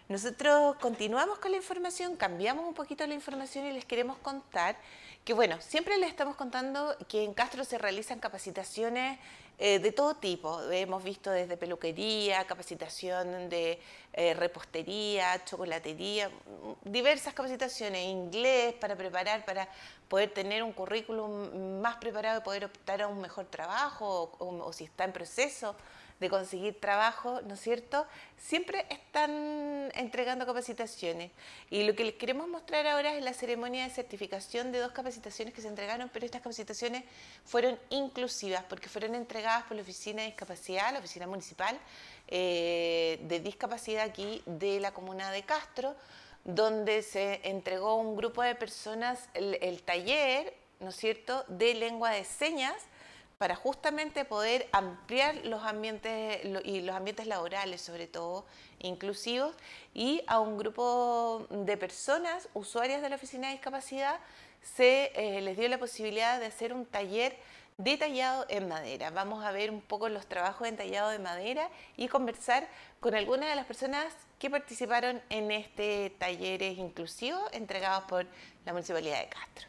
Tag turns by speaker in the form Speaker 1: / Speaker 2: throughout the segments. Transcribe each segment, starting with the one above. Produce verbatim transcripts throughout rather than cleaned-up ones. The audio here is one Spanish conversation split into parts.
Speaker 1: Nosotros continuamos con la información, cambiamos un poquito la información y les queremos contar que, bueno, siempre les estamos contando que en Castro se realizan capacitaciones eh, de todo tipo. Hemos visto desde peluquería, capacitación de eh, repostería, chocolatería, diversas capacitaciones, inglés para preparar, para poder tener un currículum más preparado y poder optar a un mejor trabajo o, o, o si está en proceso de conseguir trabajo, ¿no es cierto? Siempre están entregando capacitaciones. Y lo que les queremos mostrar ahora es la ceremonia de certificación de dos capacitaciones que se entregaron, pero estas capacitaciones fueron inclusivas porque fueron entregadas por la Oficina de Discapacidad, la Oficina Municipal eh, de Discapacidad aquí de la comuna de Castro, donde se entregó a un grupo de personas el, el taller, ¿no es cierto?, de lengua de señas, para justamente poder ampliar los ambientes y los ambientes laborales, sobre todo inclusivos, y a un grupo de personas, usuarias de la Oficina de Discapacidad, se eh, les dio la posibilidad de hacer un taller de tallado en madera. Vamos a ver un poco los trabajos en tallado de madera y conversar con algunas de las personas que participaron en este talleres inclusivos entregados por la Municipalidad de Castro.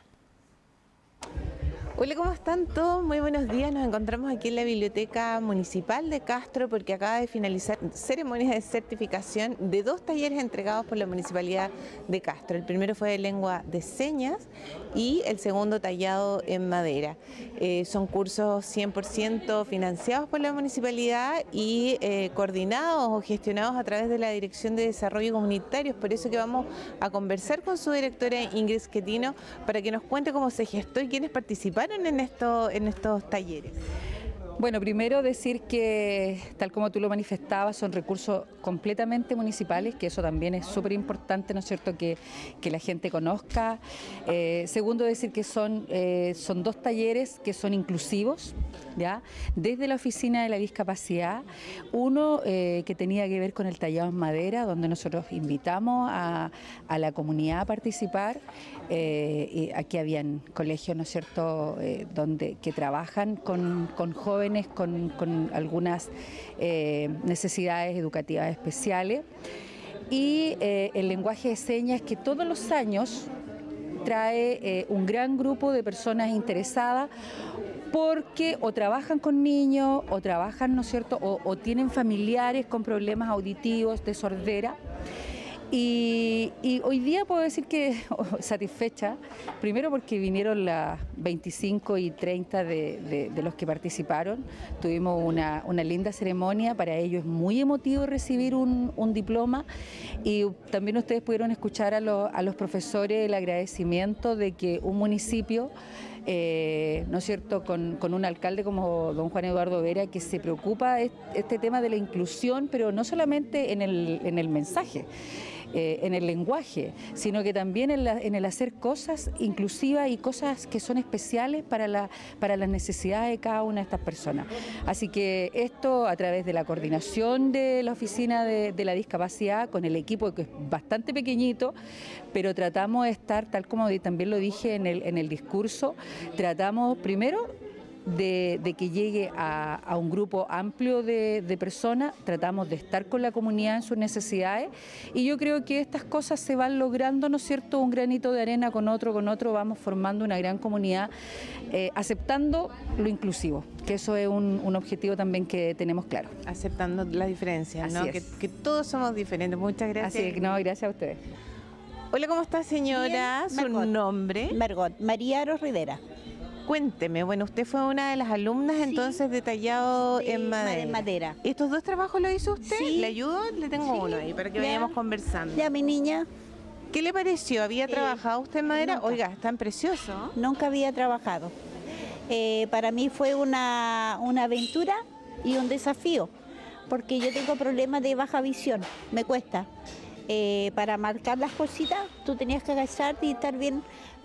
Speaker 1: Hola, ¿cómo están todos? Muy buenos días. Nos encontramos aquí en la Biblioteca Municipal de Castro porque acaba de finalizar ceremonias de certificación de dos talleres entregados por la Municipalidad de Castro. El primero fue de lengua de señas y el segundo tallado en madera. Eh, son cursos cien por ciento financiados por la Municipalidad y eh, coordinados o gestionados a través de la Dirección de Desarrollo Comunitario. Es por eso que vamos a conversar con su directora Ingrid Schettino para que nos cuente cómo se gestó y quiénes participaron en, esto, en estos talleres.
Speaker 2: Bueno, primero decir que, tal como tú lo manifestabas, son recursos completamente municipales, que eso también es súper importante, ¿no es cierto?, que, que la gente conozca. Eh, segundo, decir que son, eh, son dos talleres que son inclusivos, ¿ya?, desde la Oficina de la Discapacidad. Uno eh, que tenía que ver con el tallado en madera, donde nosotros invitamos a, a la comunidad a participar. Eh, y aquí habían colegios, ¿no es cierto?, eh, donde, que trabajan con, con jóvenes Con, con algunas eh, necesidades educativas especiales, y eh, el lenguaje de señas, que todos los años trae eh, un gran grupo de personas interesadas porque o trabajan con niños o trabajan, ¿no es cierto?, o, o tienen familiares con problemas auditivos, de sordera. Y, y hoy día puedo decir que oh, satisfecha, primero porque vinieron las veinticinco y treinta de, de, de los que participaron. Tuvimos una, una linda ceremonia, para ellos es muy emotivo recibir un, un diploma, y también ustedes pudieron escuchar a, lo, a los profesores el agradecimiento de que un municipio, Eh, ¿no es cierto?, con, con un alcalde como don Juan Eduardo Vera, que se preocupa de este tema de la inclusión, pero no solamente en el, en el mensaje, eh, en el lenguaje, sino que también en, la, en el hacer cosas inclusivas y cosas que son especiales para, la, para las necesidades de cada una de estas personas. Así que esto, a través de la coordinación de la Oficina de, de la Discapacidad, con el equipo que es bastante pequeñito, pero tratamos de estar, tal como también lo dije en el, en el discurso, tratamos primero de, de que llegue a, a un grupo amplio de, de personas, tratamos de estar con la comunidad en sus necesidades, y yo creo que estas cosas se van logrando, ¿no es cierto?, un granito de arena con otro, con otro, vamos formando una gran comunidad, eh, aceptando lo inclusivo, que eso es un, un objetivo también que tenemos claro.
Speaker 1: Aceptando las diferencias, ¿no? Que, que todos somos diferentes. Muchas gracias.
Speaker 2: Así que, no, gracias a ustedes.
Speaker 1: Hola, ¿cómo está, señora?
Speaker 3: Bien,
Speaker 1: ¿Su
Speaker 3: Margot.
Speaker 1: nombre?
Speaker 3: Margot, María Aros Rivera.
Speaker 1: Cuénteme, bueno, usted fue una de las alumnas, sí, entonces de tallado
Speaker 3: de
Speaker 1: en madera.
Speaker 3: en madera.
Speaker 1: ¿Estos dos trabajos lo hizo usted?
Speaker 3: Sí.
Speaker 1: ¿Le ayudo? Le tengo
Speaker 3: Sí.
Speaker 1: uno ahí para que
Speaker 3: Ya.
Speaker 1: vayamos conversando.
Speaker 3: Ya, mi niña.
Speaker 1: ¿Qué le pareció? ¿Había
Speaker 3: Eh,
Speaker 1: trabajado usted en madera?
Speaker 3: nunca.
Speaker 1: Oiga, es tan precioso.
Speaker 3: Nunca había trabajado. Eh, para mí fue una, una aventura y un desafío, porque yo tengo problemas de baja visión, me cuesta. Eh, para marcar las cositas tú tenías que agacharte y estar bien,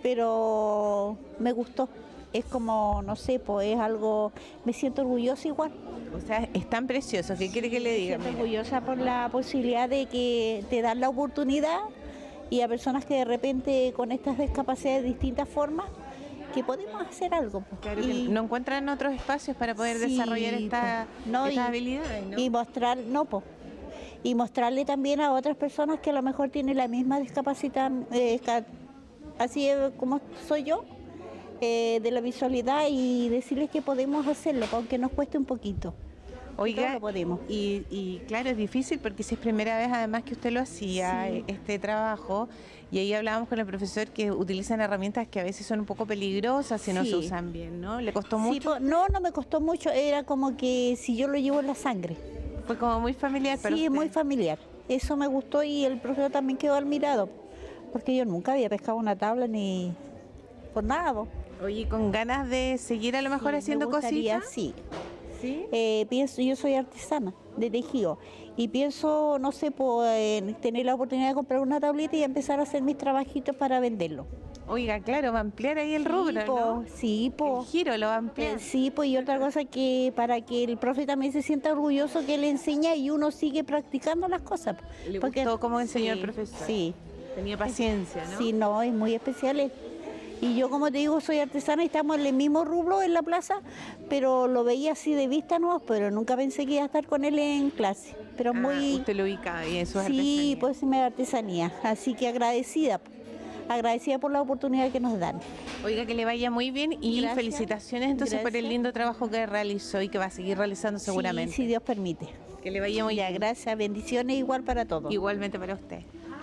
Speaker 3: pero me gustó. Es como, no sé, pues es algo, me siento orgullosa igual.
Speaker 1: O sea, es tan precioso. ¿Qué quiere que le diga?
Speaker 3: Me siento orgullosa por la posibilidad de que te dan la oportunidad, y a personas que de repente con estas discapacidades de distintas formas, que podemos hacer algo. Pues.
Speaker 1: Claro,
Speaker 3: y,
Speaker 1: que no encuentran otros espacios para poder
Speaker 3: sí,
Speaker 1: desarrollar esta,
Speaker 3: pues, no,
Speaker 1: estas
Speaker 3: y,
Speaker 1: habilidades, ¿no?
Speaker 3: Y mostrar, no, pues. y mostrarle también a otras personas que a lo mejor tienen la misma discapacidad, eh, ca- así eh, como soy yo, eh, de la visualidad, y decirles que podemos hacerlo, aunque nos cueste un poquito. Todo
Speaker 1: Oiga,
Speaker 3: lo podemos.
Speaker 1: y, y claro, es difícil porque si es primera vez además que usted lo hacía,
Speaker 3: Sí.
Speaker 1: este trabajo, y ahí hablábamos con el profesor que utilizan herramientas que a veces son un poco peligrosas si no se
Speaker 3: Sí.
Speaker 1: usan bien, ¿no? ¿Le costó
Speaker 3: Sí,
Speaker 1: mucho?
Speaker 3: po- no, no me costó mucho, era como que si yo lo llevo en la sangre.
Speaker 1: Fue como muy familiar para
Speaker 3: Sí, es
Speaker 1: usted.
Speaker 3: muy familiar. Eso me gustó y el profesor también quedó admirado, porque yo nunca había pescado una tabla ni por nada. po.
Speaker 1: Oye, con ganas de seguir a lo mejor
Speaker 3: Sí,
Speaker 1: haciendo
Speaker 3: me gustaría,
Speaker 1: cositas.
Speaker 3: sí.
Speaker 1: ¿Sí?
Speaker 3: Eh, pienso, yo soy artesana de tejido y pienso, no sé, po, en tener la oportunidad de comprar una tableta y empezar a hacer mis trabajitos para venderlo.
Speaker 1: Oiga, claro, va a ampliar ahí el
Speaker 3: Sí,
Speaker 1: rubro,
Speaker 3: po,
Speaker 1: ¿no?
Speaker 3: sí, po.
Speaker 1: El giro lo va a ampliar.
Speaker 3: Eh, Sí, pues y otra cosa que para que el profe también se sienta orgulloso que le enseña y uno sigue practicando las cosas.
Speaker 1: Le gustó cómo enseñó el
Speaker 3: sí,
Speaker 1: profesor.
Speaker 3: Sí,
Speaker 1: Tenía paciencia, ¿no?
Speaker 3: sí, no, es muy especial él. Y yo, como te digo, soy artesana y estamos en el mismo rubro en la plaza, pero lo veía así de vista, no, pero nunca pensé que iba a estar con él en clase. Pero
Speaker 1: Ah,
Speaker 3: muy...
Speaker 1: usted lo ubica y eso es
Speaker 3: Sí,
Speaker 1: artesanía.
Speaker 3: pues me da artesanía, así que agradecida, agradecida por la oportunidad que nos dan.
Speaker 1: Oiga, que le vaya muy bien y
Speaker 3: Gracias.
Speaker 1: felicitaciones entonces por el
Speaker 3: Gracias.
Speaker 1: lindo trabajo que realizó y que va a seguir realizando seguramente.
Speaker 3: Sí, si Dios permite.
Speaker 1: Que le vaya muy
Speaker 3: Ya,
Speaker 1: bien.
Speaker 3: gracias, bendiciones igual para todos.
Speaker 1: Igualmente para usted.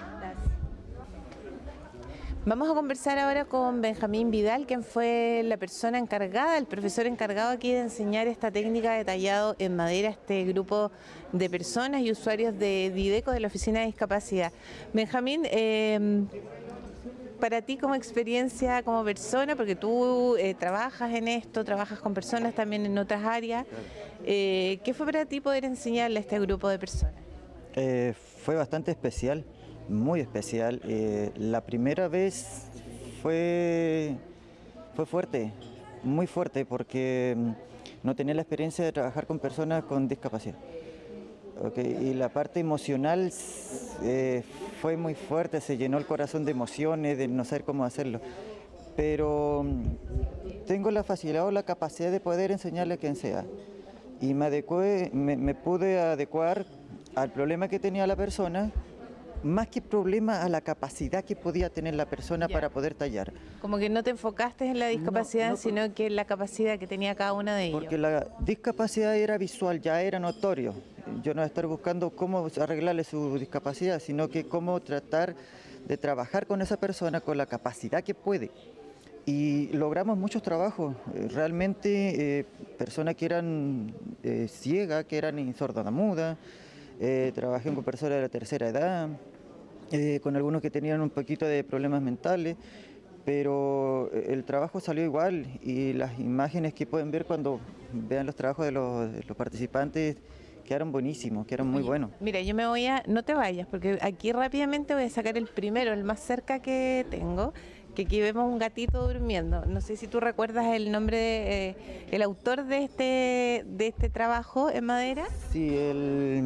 Speaker 1: Vamos a conversar ahora con Benjamín Vidal, quien fue la persona encargada, el profesor encargado aquí de enseñar esta técnica de tallado en madera a este grupo de personas y usuarios de Dideco de la Oficina de Discapacidad. Benjamín, eh, para ti como experiencia, como persona, porque tú eh, trabajas en esto, trabajas con personas también en otras áreas, eh, ¿qué fue para ti poder enseñarle a este grupo de personas?
Speaker 4: Eh, fue bastante especial, muy especial. Eh, la primera vez fue, fue fuerte, muy fuerte, porque mm, no tenía la experiencia de trabajar con personas con discapacidad. Okay, y la parte emocional eh, fue muy fuerte, se llenó el corazón de emociones, de no saber cómo hacerlo. Pero mm, tengo la facilidad o la capacidad de poder enseñarle a quien sea. Y me, adecué, me, me pude adecuar al problema que tenía la persona, más que problema a la capacidad que podía tener la persona
Speaker 1: Ya.
Speaker 4: para poder tallar.
Speaker 1: Como que no te enfocaste en la discapacidad,
Speaker 4: no, por-
Speaker 1: sino que en la capacidad que tenía cada uno de ellos.
Speaker 4: Porque la discapacidad era visual, ya era notorio. Yo no voy a estar buscando cómo arreglarle su discapacidad, sino que cómo tratar de trabajar con esa persona con la capacidad que puede. Y logramos muchos trabajos, eh, realmente eh, personas que eran eh, ciegas, que eran sordomudas, eh, trabajé con personas de la tercera edad, eh, con algunos que tenían un poquito de problemas mentales, pero eh, el trabajo salió igual y las imágenes que pueden ver cuando vean los trabajos de los, de los participantes quedaron buenísimos, quedaron muy
Speaker 1: Oye,
Speaker 4: buenos.
Speaker 1: Mira, yo me voy a, no te vayas, porque aquí rápidamente voy a sacar el primero, el más cerca que tengo, que aquí vemos un gatito durmiendo. No sé si tú recuerdas el nombre, de, eh, el autor de este, de este trabajo en madera.
Speaker 4: Sí, el...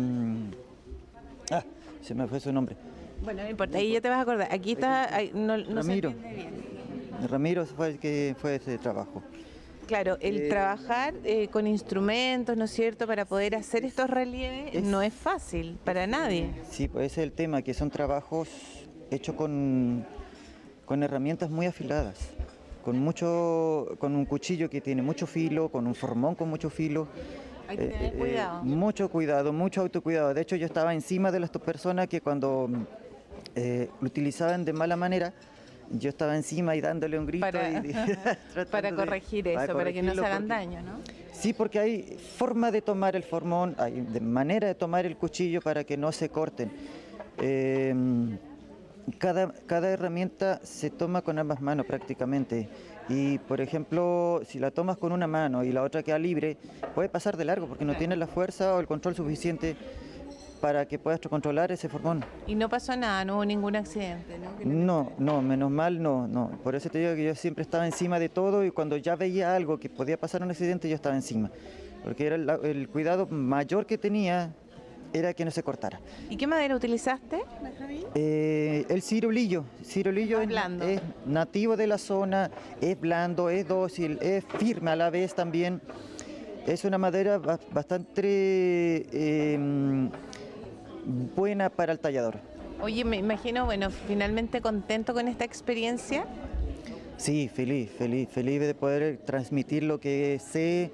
Speaker 4: Ah, se me fue su nombre.
Speaker 1: Bueno, no importa, ahí ya te vas a acordar. Aquí está, ahí, no, no se
Speaker 4: Ramiro.
Speaker 1: entiende bien.
Speaker 4: Ramiro fue el que fue ese trabajo.
Speaker 1: Claro, el
Speaker 4: Eh,
Speaker 1: trabajar eh, con instrumentos, ¿no es cierto?, para poder hacer estos relieves
Speaker 4: es-
Speaker 1: no es fácil para nadie.
Speaker 4: Sí, pues ese es el tema, que son trabajos hechos con, con herramientas muy afiladas, con mucho, con un cuchillo que tiene mucho filo, con un formón con mucho filo.
Speaker 1: Hay que
Speaker 4: Eh,
Speaker 1: tener
Speaker 4: eh,
Speaker 1: cuidado.
Speaker 4: mucho cuidado, mucho autocuidado. De hecho, yo estaba encima de las dos personas que cuando eh, lo utilizaban de mala manera, yo estaba encima y dándole un grito.
Speaker 1: Para-
Speaker 4: y- tratando
Speaker 1: Para
Speaker 4: de-
Speaker 1: corregir eso, para, que no se
Speaker 4: corregirlo,
Speaker 1: hagan
Speaker 4: porque-
Speaker 1: daño, ¿no?
Speaker 4: Sí, porque hay forma de tomar el formón, hay de manera de tomar el cuchillo para que no se corten. Eh, cada, cada herramienta se toma con ambas manos prácticamente. Y, por ejemplo, si la tomas con una mano y la otra queda libre, puede pasar de largo porque no
Speaker 1: Claro.
Speaker 4: tienes la fuerza o el control suficiente para que puedas controlar ese formón.
Speaker 1: Y no pasó nada, no hubo ningún accidente, ¿no? Que
Speaker 4: No, no, menos mal no, no. Por eso te digo que yo siempre estaba encima de todo y cuando ya veía algo que podía pasar un accidente, yo estaba encima. Porque era el, el cuidado mayor que tenía era que no se cortara.
Speaker 1: ¿Y qué madera utilizaste?
Speaker 4: Eh, el cirulillo, cirulillo
Speaker 1: Ah,
Speaker 4: es,
Speaker 1: blando.
Speaker 4: es nativo de la zona, es blando, es dócil, es firme a la vez también. Es una madera ba- bastante eh, buena para el tallador.
Speaker 1: Oye, me imagino, bueno, finalmente contento con esta experiencia.
Speaker 4: Sí, feliz, feliz, feliz de poder transmitir lo que sé,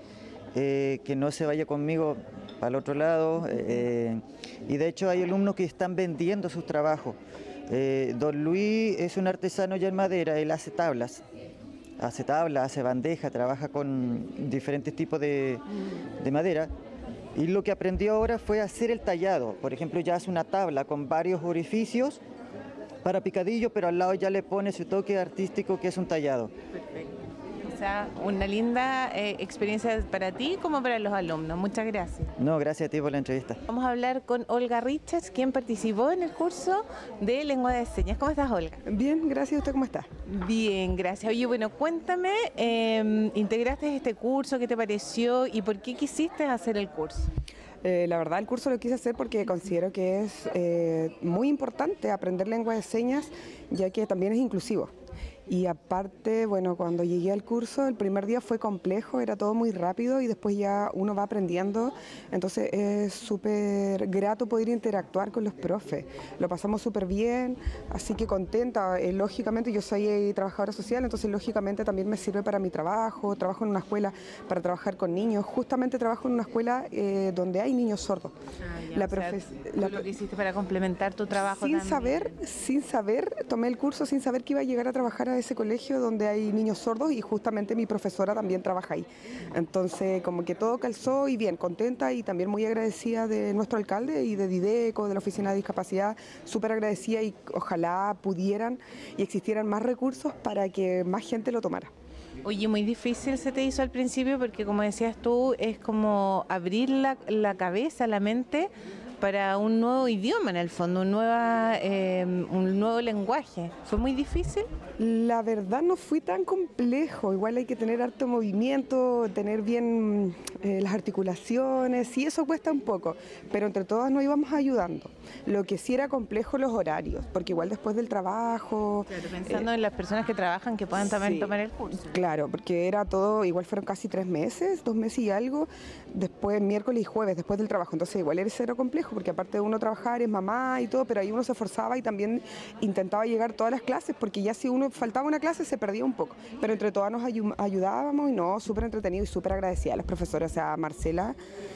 Speaker 4: eh, que no se vaya conmigo para el otro lado. Eh, y de hecho hay alumnos que están vendiendo sus trabajos. Eh, don Luis es un artesano ya en madera, él hace tablas. Hace tablas, hace bandeja, trabaja con diferentes tipos de, de madera. Y lo que aprendió ahora fue hacer el tallado. Por ejemplo, ya hace una tabla con varios orificios para picadillo, pero al lado ya le pone su toque artístico que es un tallado.
Speaker 1: Perfecto. O sea, una linda eh, experiencia para ti como para los alumnos. Muchas gracias.
Speaker 4: No, gracias a ti por la entrevista.
Speaker 1: Vamos a hablar con Olga Richards, quien participó en el curso de lengua de señas. ¿Cómo estás, Olga?
Speaker 5: Bien, gracias. ¿Usted cómo está?
Speaker 1: Bien, gracias. Oye, bueno, cuéntame, eh, ¿integraste este curso? ¿Qué te pareció? ¿Y por qué quisiste hacer el curso?
Speaker 5: Eh, la verdad, el curso lo quise hacer porque considero que es eh, muy importante aprender lengua de señas, ya que también es inclusivo. Y aparte, bueno, cuando llegué al curso, el primer día fue complejo, era todo muy rápido y después ya uno va aprendiendo, entonces es súper grato poder interactuar con los profes. Lo pasamos súper bien, así que contenta. Eh, lógicamente, yo soy eh, trabajadora social, entonces lógicamente también me sirve para mi trabajo, trabajo en una escuela para trabajar con niños. Justamente trabajo en una escuela eh, donde hay niños sordos.
Speaker 1: Ah, ya,
Speaker 5: la
Speaker 1: o sea,
Speaker 5: la,
Speaker 1: tú lo que hiciste para complementar tu trabajo
Speaker 5: sin
Speaker 1: también.
Speaker 5: saber, sin saber, tomé el curso sin saber que iba a llegar a trabajar a ese colegio donde hay niños sordos y justamente mi profesora también trabaja ahí. Entonces, como que todo calzó y bien, contenta y también muy agradecida de nuestro alcalde y de Dideco, de la Oficina de Discapacidad, súper agradecida y ojalá pudieran y existieran más recursos para que más gente lo tomara.
Speaker 1: Oye, muy difícil se te hizo al principio porque, como decías tú, es como abrir la, la cabeza, la mente para un nuevo idioma en el fondo, un, nueva, eh, un nuevo lenguaje. ¿Fue muy difícil?
Speaker 5: La verdad no fue tan complejo, igual hay que tener harto movimiento, tener bien eh, las articulaciones y eso cuesta un poco, pero entre todas nos íbamos ayudando. Lo que sí era complejo los horarios, porque igual después del trabajo...
Speaker 1: Claro, pensando eh, en las personas que trabajan que puedan también sí, tomar el curso.
Speaker 5: Claro, porque era todo, igual fueron casi tres meses, dos meses y algo, después miércoles y jueves, después del trabajo, entonces igual era cero complejo, porque aparte de uno trabajar es mamá y todo, pero ahí uno se esforzaba y también intentaba llegar todas las clases, porque ya si uno faltaba una clase se perdía un poco, pero entre todas nos ayudábamos y no, súper entretenido y súper agradecida a las profesoras, o sea, a Marcela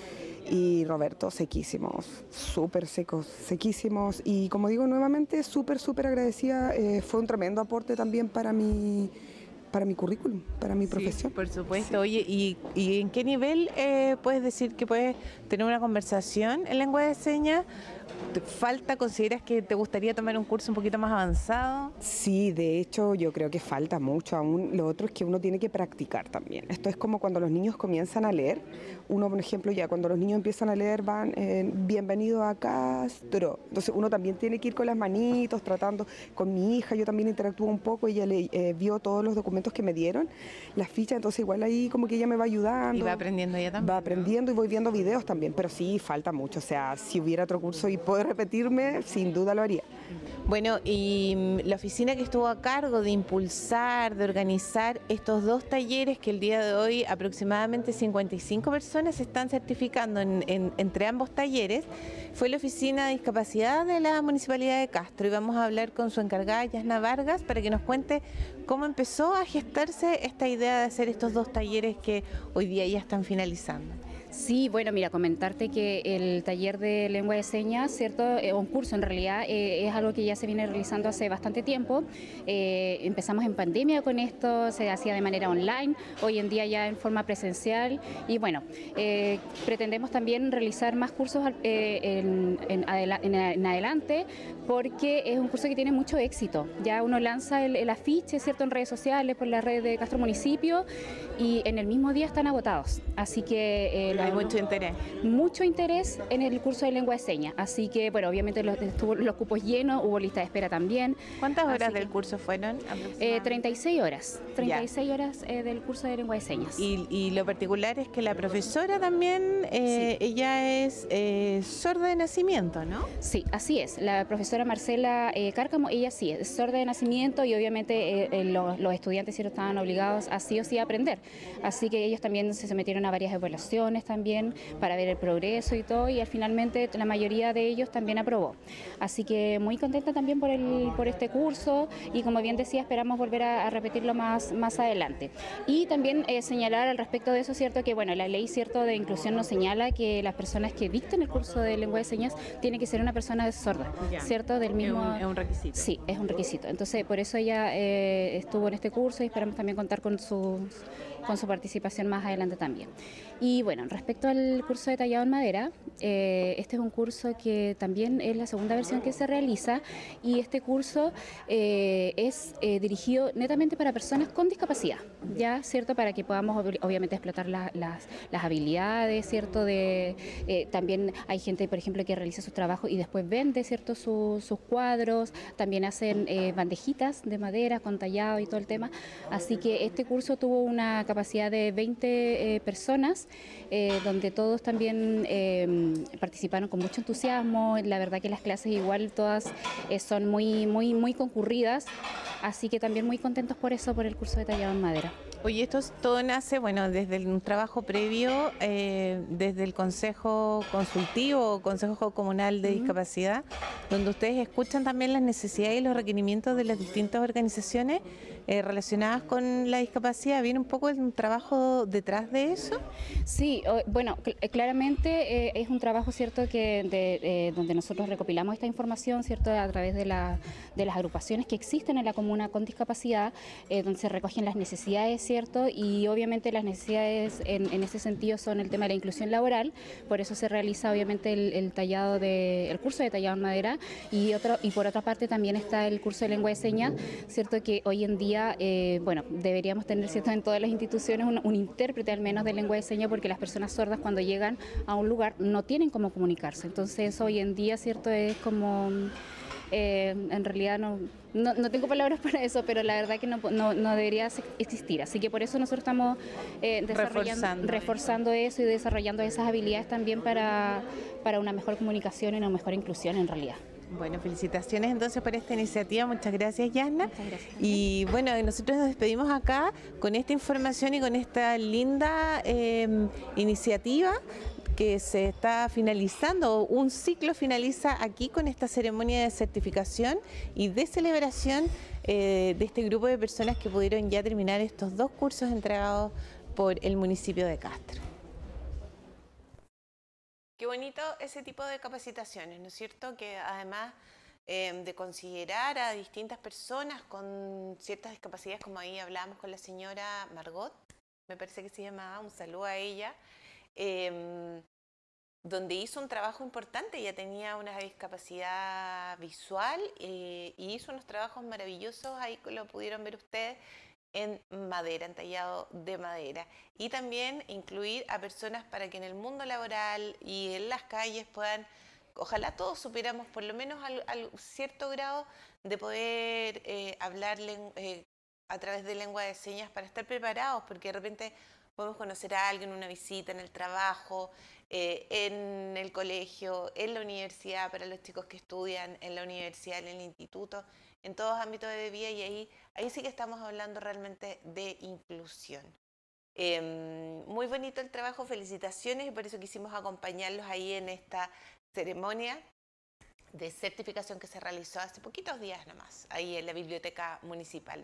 Speaker 5: y Roberto, sequísimos, súper secos, sequísimos y como digo nuevamente, súper, súper agradecida, eh, fue un tremendo aporte también para mi... para mi currículum, para mi profesión.
Speaker 1: Sí, por supuesto.
Speaker 5: Sí.
Speaker 1: Oye, ¿y, y en qué nivel eh, puedes decir que puedes tener una conversación en lengua de señas? ¿Te falta? ¿Consideras que te gustaría tomar un curso un poquito más avanzado?
Speaker 5: Sí, de hecho yo creo que falta mucho aún. Lo otro es que uno tiene que practicar también. Esto es como cuando los niños comienzan a leer. Uno, por ejemplo, ya cuando los niños empiezan a leer van, eh, bienvenido a Castro. Entonces uno también tiene que ir con las manitos, tratando. Con mi hija yo también interactúo un poco, ella le, eh, vio todos los documentos que me dieron, las fichas, entonces igual ahí como que ella me va ayudando.
Speaker 1: Y va aprendiendo ella también.
Speaker 5: Va aprendiendo y voy viendo videos también, pero sí, falta mucho. O sea, si hubiera otro curso y puedo repetirme, sin duda lo haría.
Speaker 1: Bueno, y la oficina que estuvo a cargo de impulsar, de organizar estos dos talleres que el día de hoy aproximadamente cincuenta y cinco personas se están certificando en, en, entre ambos talleres, fue la Oficina de Discapacidad de la Municipalidad de Castro y vamos a hablar con su encargada, Yasna Vargas, para que nos cuente cómo empezó a gestarse esta idea de hacer estos dos talleres que hoy día ya están finalizando.
Speaker 6: Sí, bueno, mira, comentarte que el taller de lengua de señas, ¿cierto? Eh, un curso en realidad, eh, es algo que ya se viene realizando hace bastante tiempo. Eh, empezamos en pandemia con esto, se hacía de manera online, hoy en día ya en forma presencial y bueno, eh, pretendemos también realizar más cursos eh, en, en, adela en, en adelante porque es un curso que tiene mucho éxito. Ya uno lanza el, el afiche, ¿cierto? En redes sociales, por la red de Castro Municipio y en el mismo día están agotados, así que... Eh,
Speaker 1: Hay mucho interés.
Speaker 6: Mucho interés en el curso de lengua de señas, así que bueno, obviamente los, estuvo, los cupos llenos, hubo lista de espera también.
Speaker 1: ¿Cuántas horas
Speaker 6: así
Speaker 1: del
Speaker 6: que,
Speaker 1: curso fueron?
Speaker 6: Eh, treinta y seis horas, treinta y seis ya. horas eh, del curso de lengua de señas.
Speaker 1: Y, y lo particular es que la profesora también, eh, sí. ella es eh, sorda de nacimiento, ¿no?
Speaker 6: Sí, así es, la profesora Marcela eh, Cárcamo, ella sí es sorda de nacimiento y obviamente eh, eh, los, los estudiantes sí estaban obligados a sí o sí a aprender, así que ellos también se sometieron a varias evaluaciones también para ver el progreso y todo, y al finalmente la mayoría de ellos también aprobó. Así que muy contenta también por, el, por este curso y como bien decía, esperamos volver a, a repetirlo más, más adelante. Y también eh, señalar al respecto de eso, cierto, que bueno, la ley cierto de inclusión nos señala que las personas que dicten el curso de lengua de señas tiene que ser una persona sorda, ya. ¿Cierto? Del mismo...
Speaker 1: Es un, es un requisito.
Speaker 6: Sí, es un requisito. Entonces, por eso ella eh, estuvo en este curso y esperamos también contar con su, con su participación más adelante también. Y bueno, respecto al curso de tallado en madera, eh, este es un curso que también es la segunda versión que se realiza y este curso eh, es eh, dirigido netamente para personas con discapacidad, ¿ya? ¿Cierto? Para que podamos obviamente explotar la, las, las habilidades, ¿cierto? De, eh, también hay gente, por ejemplo, que realiza sus trabajos y después vende, ¿cierto? Su, sus cuadros, también hacen eh, bandejitas de madera con tallado y todo el tema. Así que este curso tuvo una capacidad de veinte eh, personas, eh, donde todos también eh, participaron con mucho entusiasmo. La verdad que las clases igual todas eh, son muy, muy, muy concurridas, así que también muy contentos por eso, por el curso de tallado en madera.
Speaker 1: Oye, esto todo nace, bueno, desde un trabajo previo, eh, desde el Consejo Consultivo, Consejo Comunal de Discapacidad, donde ustedes escuchan también las necesidades y los requerimientos de las distintas organizaciones eh, relacionadas con la discapacidad. ¿Viene un poco un trabajo detrás de eso?
Speaker 6: Sí, bueno, cl claramente eh, es un trabajo, cierto, que de, eh, donde nosotros recopilamos esta información, cierto, a través de, la, de las agrupaciones que existen en la comuna con discapacidad, eh, donde se recogen las necesidades, cierto, y obviamente las necesidades en, en ese sentido son el tema de la inclusión laboral. Por eso se realiza obviamente el, el tallado de, el curso de tallado en madera y otro, y por otra parte también está el curso de lengua de señas, cierto, que hoy en día, eh, bueno, deberíamos tener, cierto, en todas las instituciones un, un intérprete al menos de lengua de señas, porque las personas sordas cuando llegan a un lugar no tienen cómo comunicarse. Entonces hoy en día, cierto, es como, eh, en realidad no, no, no tengo palabras para eso, pero la verdad que no, no, no debería existir. Así que por eso nosotros estamos eh,
Speaker 1: reforzando.
Speaker 6: reforzando eso y desarrollando esas habilidades también para, para una mejor comunicación y una mejor inclusión en realidad.
Speaker 1: Bueno, felicitaciones entonces por esta iniciativa. Muchas gracias, Yasna.
Speaker 6: Muchas gracias.
Speaker 1: Y bueno, nosotros nos despedimos acá con esta información y con esta linda eh, iniciativa que se está finalizando. Un ciclo finaliza aquí con esta ceremonia de certificación y de celebración eh, de este grupo de personas que pudieron ya terminar estos dos cursos entregados por el municipio de Castro. Qué bonito ese tipo de capacitaciones, ¿no es cierto? Que además eh, de considerar a distintas personas con ciertas discapacidades, como ahí hablábamos con la señora Margot, me parece que se llamaba, un saludo a ella, eh, donde hizo un trabajo importante. Ella tenía una discapacidad visual eh, y hizo unos trabajos maravillosos, ahí lo pudieron ver ustedes, en madera, en tallado de madera. Y también incluir a personas para que en el mundo laboral y en las calles puedan, ojalá todos supiéramos por lo menos al, al cierto grado de poder eh, hablar eh, a través de lengua de señas para estar preparados, porque de repente podemos conocer a alguien en una visita, en el trabajo, eh, en el colegio, en la universidad, para los chicos que estudian en la universidad, en el instituto, en todos ámbitos de vida, y ahí, ahí sí que estamos hablando realmente de inclusión. Eh, muy bonito el trabajo, felicitaciones, y por eso quisimos acompañarlos ahí en esta ceremonia de certificación que se realizó hace poquitos días nomás, ahí en la Biblioteca Municipal.